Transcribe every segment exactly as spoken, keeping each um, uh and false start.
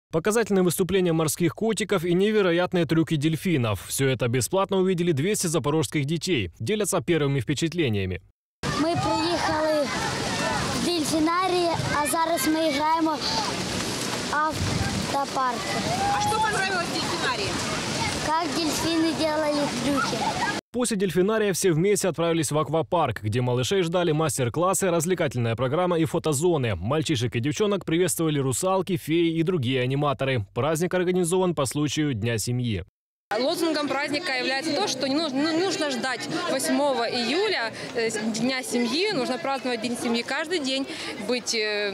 Показательные выступления морских котиков и невероятные трюки дельфинов. Все это бесплатно увидели двести запорожских детей. Делятся первыми впечатлениями. Ми приїхали в дельфінарії, а зараз ми граємо в автопарку. А что понравилось в дельфинарии? Как дельфины делали трюки. После дельфинария все вместе отправились в аквапарк, где малышей ждали мастер-классы, развлекательная программа и фотозоны. Мальчишек и девчонок приветствовали русалки, феи и другие аниматоры. Праздник организован по случаю Дня семьи. Лозунгом праздника является то, что не нужно, не нужно ждать восьмого июля, Дня семьи. Нужно праздновать День семьи каждый день, быть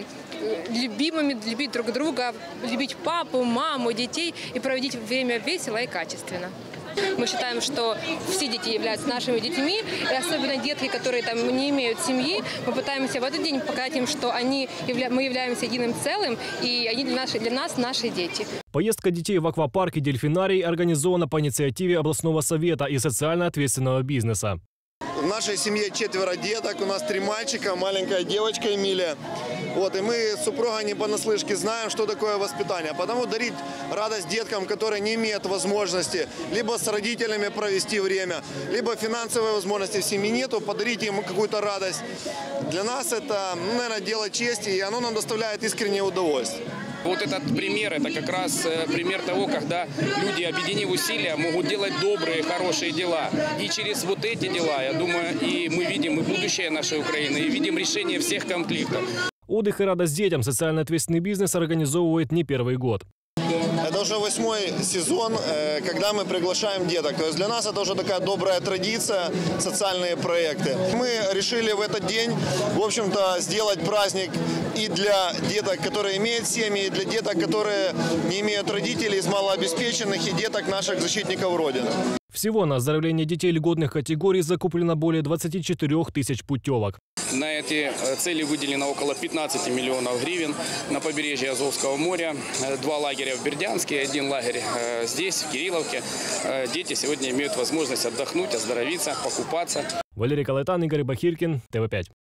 любимыми, любить друг друга, любить папу, маму, детей и проводить время весело и качественно. Мы считаем, что все дети являются нашими детьми, и особенно детки, которые там не имеют семьи, мы пытаемся в этот день показать им, что они, мы являемся единым целым, и они для нас, для нас наши дети. Поездка детей в аквапарк и дельфинарий организована по инициативе областного совета и социально ответственного бизнеса. В нашей семье четверо деток, у нас три мальчика, маленькая девочка Эмилия. Вот, и мы с супругой не понаслышке знаем, что такое воспитание. Потому дарить радость деткам, которые не имеют возможности либо с родителями провести время, либо финансовой возможности в семье нету, подарить им какую-то радость. Для нас это, ну, наверное, дело чести, и оно нам доставляет искреннее удовольствие. Вот этот пример, это как раз пример того, когда люди, объединив усилия, могут делать добрые, хорошие дела. И через вот эти дела, я думаю, и мы видим и будущее нашей Украины, и видим решение всех конфликтов. Отдых и радость детям социально ответственный бизнес организовывает не первый год. Это уже восьмой сезон, когда мы приглашаем деток. То есть для нас это уже такая добрая традиция, социальные проекты. Мы решили в этот день, в общем-то, сделать праздник и для деток, которые имеют семьи, и для деток, которые не имеют родителей, из малообеспеченных, и деток наших защитников Родины. Всего на оздоровление детей льготных категорий закуплено более двадцати четырёх тысяч путевок. На эти цели выделено около пятнадцати миллионов гривен на побережье Азовского моря. Два лагеря в Бердянске, один лагерь здесь, в Кирилловке. Дети сегодня имеют возможность отдохнуть, оздоровиться, покупаться. Валерий Калайтан, Игорь Бахиркин, тэ вэ пять.